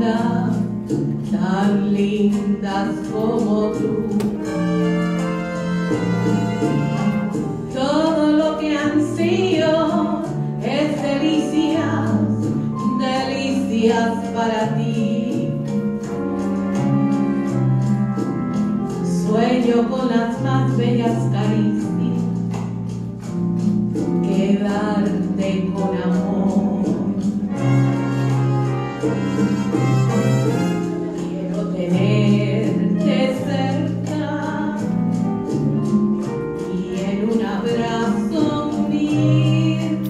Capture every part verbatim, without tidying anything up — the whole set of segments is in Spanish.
linda, tan lindas como tú. Todo lo que ansío es delicias, delicias para ti. Sueño con las más bellas caricias, quedarte con amor. Quiero tenerte cerca y en un abrazo unirnos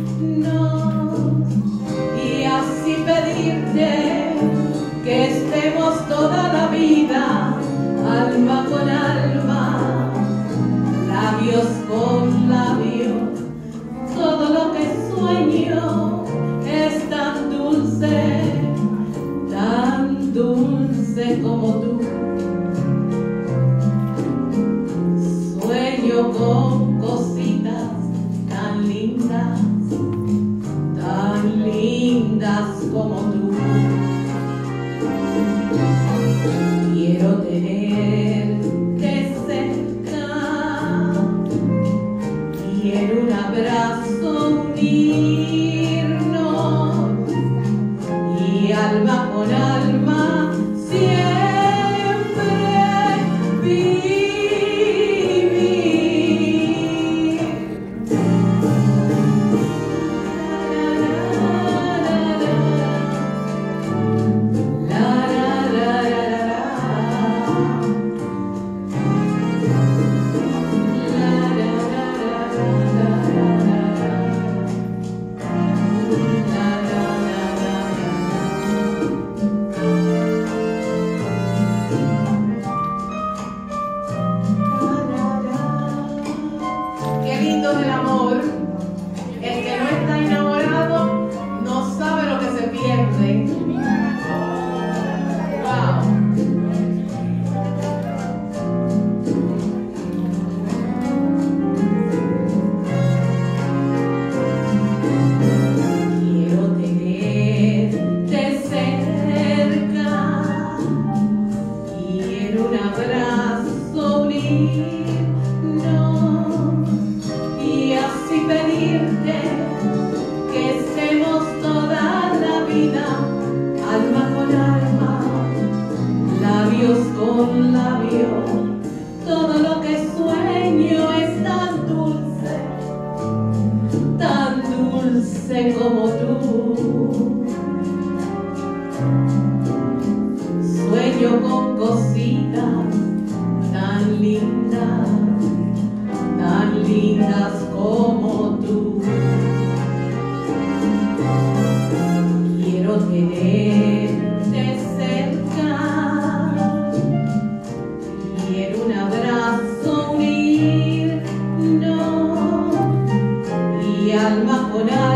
y así pedirte que estemos toda la vida, alma con alma, labios con labios. Todo lo que sueño es tan dulce, tan dulce como tú. Sueño con cositas tan lindas, tan lindas como tú. Quiero tenerte cerca y en un abrazo unirnos y alma con alma siempre vivir. La, la, la, la, qué lindo es el amor. El que no está enamorado no sabe lo que se pierde. Wow. Quiero tenerte cerca y en un abrazo unirnos y así pedirte que estemos toda la vida, alma con alma, labios con labios. Todo lo que sueño es tan dulce, tan dulce como tú. Sueño con cositas tan lindas, tan lindas como tú. Quiero tenerte cerca y en un abrazo unirnos y alma con alma